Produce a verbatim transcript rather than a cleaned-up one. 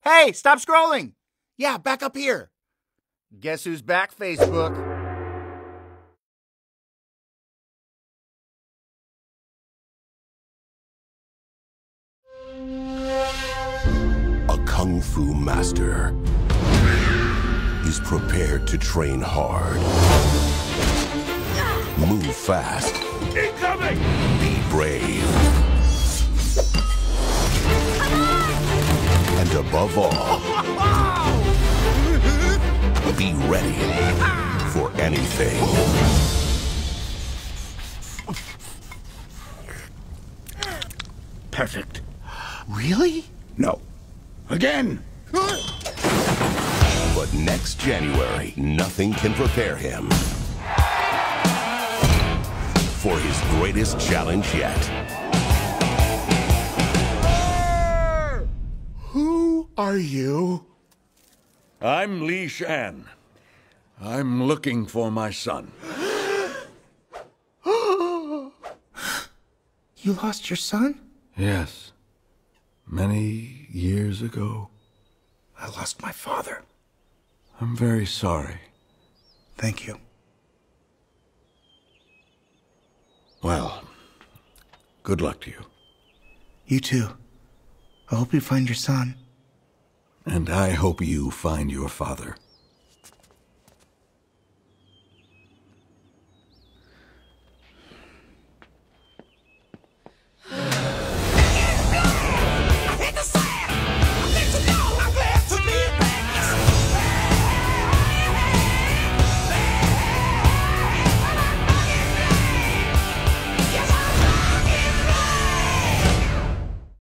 Hey, stop scrolling! Yeah, back up here. Guess who's back, Facebook? A kung fu master is prepared to train hard. Move fast. Incoming! Be brave. And above all, be ready for anything. Perfect. Really? No. Again! But next January, nothing can prepare him for his greatest challenge yet. Who are you? I'm Li Shan. I'm looking for my son. You lost your son? Yes. Many years ago. I lost my father. I'm very sorry. Thank you. Well, good luck to you. You too. I hope you find your son. And I hope you find your father.